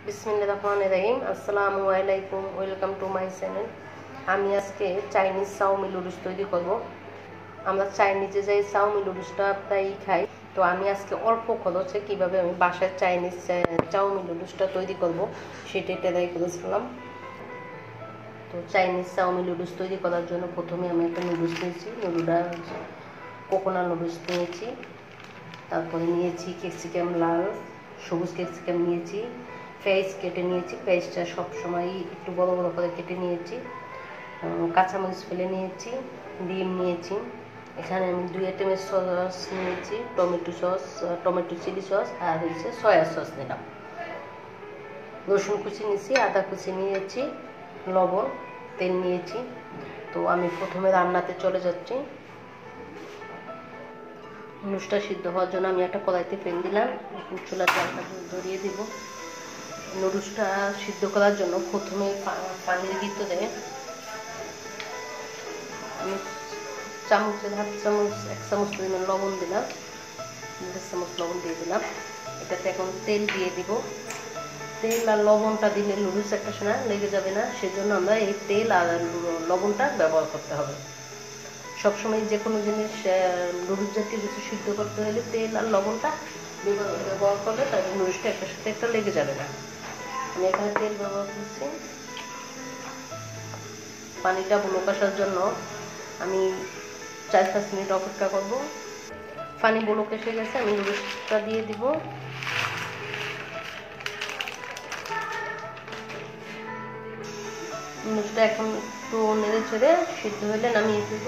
বিসমিল্লাহির রহমানির রহিম। আসসালামু আলাইকুম, ওয়েলকাম টু মাই চ্যানেল। আমি আজকে চাইনিজ চাউমিন নুডলস তৈরি করব। আমরা চাইনিজে যে চাউমিন নুডলসটা প্রায়ই খাই, তো আমি আজকে অল্প খরচে কীভাবে আমি বাসায় চাইনিজ চাউমিন নুডলসটা তৈরি করব সেটাই ট্রাই করেছিলাম। তো চাইনিজ চাউমিন নুডলস তৈরি করার জন্য প্রথমে আমি একটা নুডলস নিয়েছি, কোকোনাট নুডলস নিয়েছি। তারপরে নিয়েছি ক্যাপসিকাম লাল, সবুজ ক্যাপসিকাম নিয়েছি, পেঁয়াজ কেটে নিয়েছি, পেঁয়াজটা সবসময় একটু বড় বড় করে কেটে নিয়েছি, কাঁচামরিচ ফেলে নিয়েছি, ডিম নিয়েছি। এখানে আমি 2 আইটেমের সস নিয়েছি, টমেটো চিলি সস আর হচ্ছে সয়া সস নিলাম। রসুন কুচি নিয়েছি, আদা কুচি নিয়েছি, লবণ, তেল নিয়েছি। তো আমি প্রথমে রান্নাতে চলে যাচ্ছি। নুডলসটা সিদ্ধ হওয়ার জন্য আমি একটা কড়াইতে ফেন দিলাম, চুলার জালটা ধরিয়ে দিব। নুডলসটা সিদ্ধ করার জন্য প্রথমে পানির ভিতরে আমি হাফ চামচ 1 চামচ পরিমাণ লবণ দিলাম, 1 চামচ লবণ দিয়ে দিলাম। এটাতে এখন তেল দিয়ে দিব। তেল আর লবণটা দিলে নুডলস একটা সময় লেগে যাবে না, সেজন্য আমরা এই তেল আর লবণটা ব্যবহার করতে হবে। সবসময় যে কোনো জিনিস নুডলস জাতীয় কিছু সিদ্ধ করতে হলে তেল আর লবণটা ব্যবহার করলে তাদের নুডলসটা একটার সাথে একটা লেগে যাবে না। আমি এখানে তেল ব্যবহার করছি। পানিটা বলক আসার জন্য আমি 4-5 মিনিট অপেক্ষা করব। পানি বলক এসে গেছে, আমি নুডলসটা দিয়ে দিব। নুডলসটা এখন একটু নেড়ে চেড়ে সিদ্ধ হলে নামিয়ে দিব।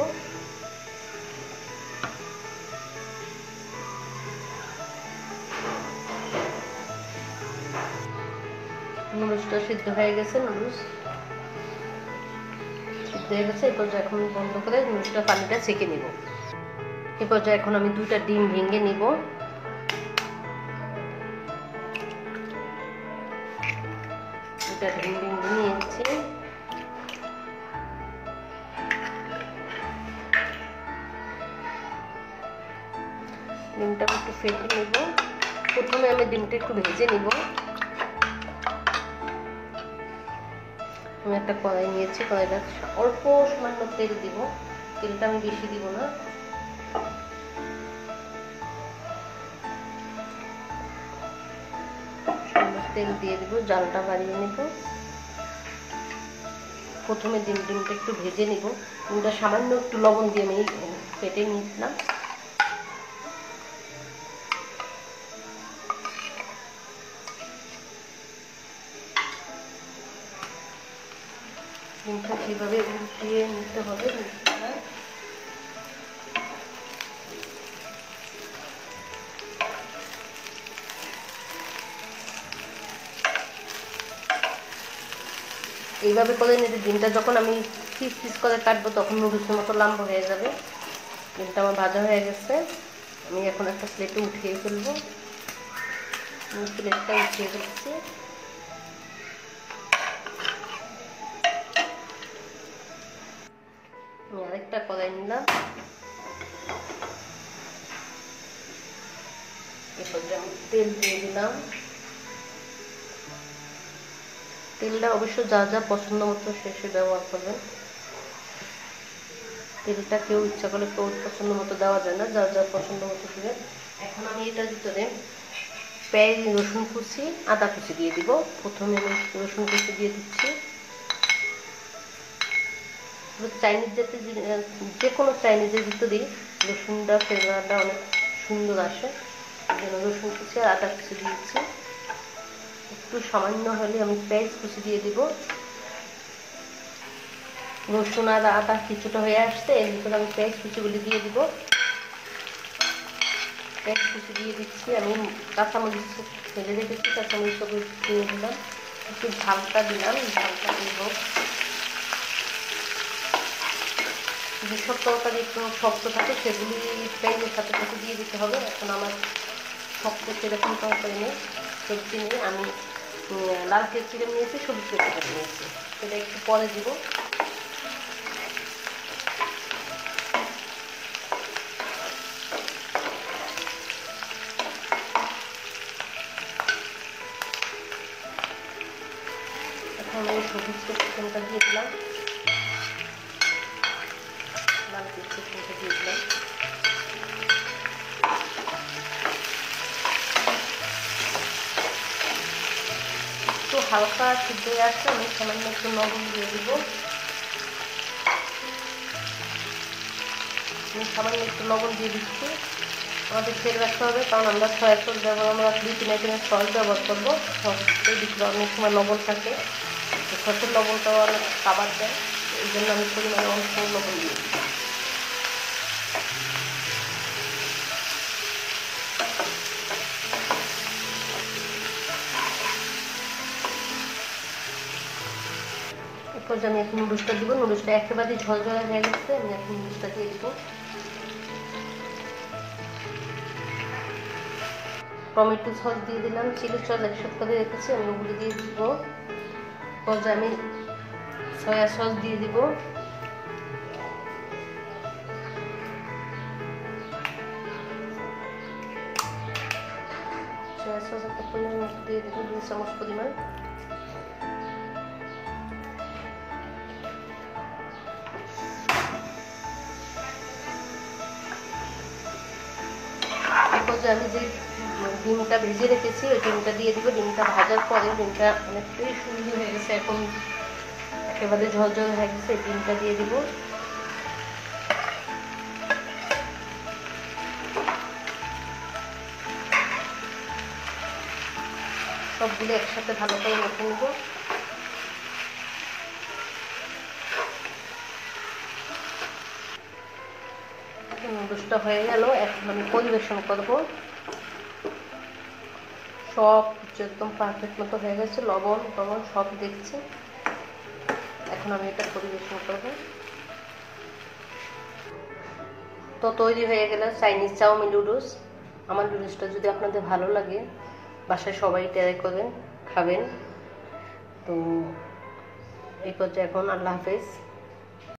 নুডলসটা সিদ্ধ হয়ে গেছে, এই পর্যায়ে এখন বন্ধ করে নুডলসটা পানিটা ছেঁকে নিব। এই পর্যায়ে এখন আমি 2টা ডিম ভেঙে নিব। ডিম ভেঙে নিয়েছি। ডিমটা একটু ফেটে নিব। প্রথমে আমি ডিমটা একটু ভেজে নিব। আমি একটা কড়াই নিয়েছি, কড়াইটা অল্প সামান্য তেল দিব, তেলটা আমি বেশি দিব না। তেল দিয়ে দিব, জালটা বাড়িয়ে নিব। প্রথমে ডিমটা একটু ভেজে নিব। ডিমটা সামান্য একটু লবণ দিয়ে আমি ফেটে নিলাম। ডিমটা কীভাবে উল্টিয়ে নিতে হবে, এইভাবে করে নিতে ডিমটা যখন আমি পিস পিস করে কাটবো তখন নুডলসের মতো লম্বা হয়ে যাবে। ডিমটা আমার ভাজা হয়ে গেছে, আমি এখন একটা প্লেটে উঠিয়ে ফেলবো। প্লেটটা উঠিয়ে ফেলছি। আমি আরেকটা কড়াই নিলাম। এরপর আমি তেল দিয়ে দিলাম। তেলটা অবশ্য যা যা পছন্দ মতো সে ব্যবহার করবেন। তেলটা কেউ ইচ্ছা করলে কেউ পছন্দ মতো দেওয়া যায় না, যা যা পছন্দ মতো দেবেন। এখন আমি এটার ভিতরে পেঁয়াজ, রসুন কুচি, আদা কুচি দিয়ে দিব। প্রথমে আমি রসুন কুচি দিয়ে দিচ্ছি। চাইনিজ জাতীয় যে কোনো চাইনিজের ভিতরেই রসুনটা ফ্লেভারটা অনেক সুন্দর আসে, এই জন্য রসুন কুচি আর আদা কুচি দিয়েছি। একটু সামান্য হলে আমি পেঁয়াজ কুচি দিয়ে দিব। রসুন আর আদা কিছুটা হয়ে আসছে, এর ভিতরে আমি পেঁয়াজ কুচিগুলি দিয়ে দিব। পেঁয়াজ কুচি দিয়ে দিচ্ছি। আমি কাঁচামরিচ ফেলে রেখেছি, কাঁচামরিচ দিয়ে দিলাম। একটু ঝালটা দিলাম, ঝালটা দিব। যেসব তরকারি একটু শক্ত থাকে সেগুলি পেঁয়াজের সাথে সাথে দিয়ে দিতে হবে। এখন আমার শক্ত সেরকম তরকারি নেই, সবজি নেই। আমি লাল ক্যাপসিকাম নিয়েছি, সবুজ ক্যাপসিকাম নিয়েছি, সেটা একটু পরে দিব। আমি সবুজ চিকেনটা দিয়ে দিলাম, লাল চিকেনটা দিয়ে দিলাম। একটু হালকা সিদ্ধ হয়ে আসছে, আমি সামান্য একটু লবণ দিয়ে দিব। আমি সামান্য একটু লবণ দিয়ে দিচ্ছি। আমাদের খেয়াল রাখতে হবে, কারণ আমরা সয়া সস ব্যবহার, আমরা 2-3 আইটেমের সস ব্যবহার করবো। সসের ভিতরে অনেক সময় লবণ থাকে, সসের লবণটাও অনেক খাবার দেয়, এই জন্য আমি পরিমাণে অল্প লবণ দিই। এরপর আমি এখন নুডলসটা দিব। নুডলসটা একেবারে ঝরঝরে হয়ে গেছে, আমি এখন নুডলসটা দিয়ে দিব। টমেটো সস দিয়ে দিলাম, চিলি সস একসাথে করে রেখেছি, আমি ওগুলো দিয়ে দিব। আমি সয়া সস দিয়ে দিব। সয়া সস একটা পরিমাণ দিয়ে দিব, 2 চামচ পরিমাণ। আমি যে ডিমটা ভেজে রেখেছি ওই ডিমটা দিয়ে দিব। ডিমটা ভাজার পরে ডিমটা অনেকটাই সুন্দর হয়ে গেছে, এখন একেবারে ঝরঝর হয়ে গেছে, এই ডিমটা দিয়ে দিব। সবগুলো একসাথে ভালো করে মেখে নেব। নুডলসটা হয়ে গেল, এখন আমি পরিবেশন করব। সব একদম পারফেক্ট মতো হয়ে গেছে, লবণ টবণ সব দেখছি। এখন আমি এটা পরিবেশন করব। তো তৈরি হয়ে গেল চাইনিজ চাউমিন নুডলস। আমার নুডলসটা যদি আপনাদের ভালো লাগে, বাসায় সবাই ট্রাই করবেন, খাবেন। তো এই পর্যায়ে এখন আল্লাহ হাফেজ।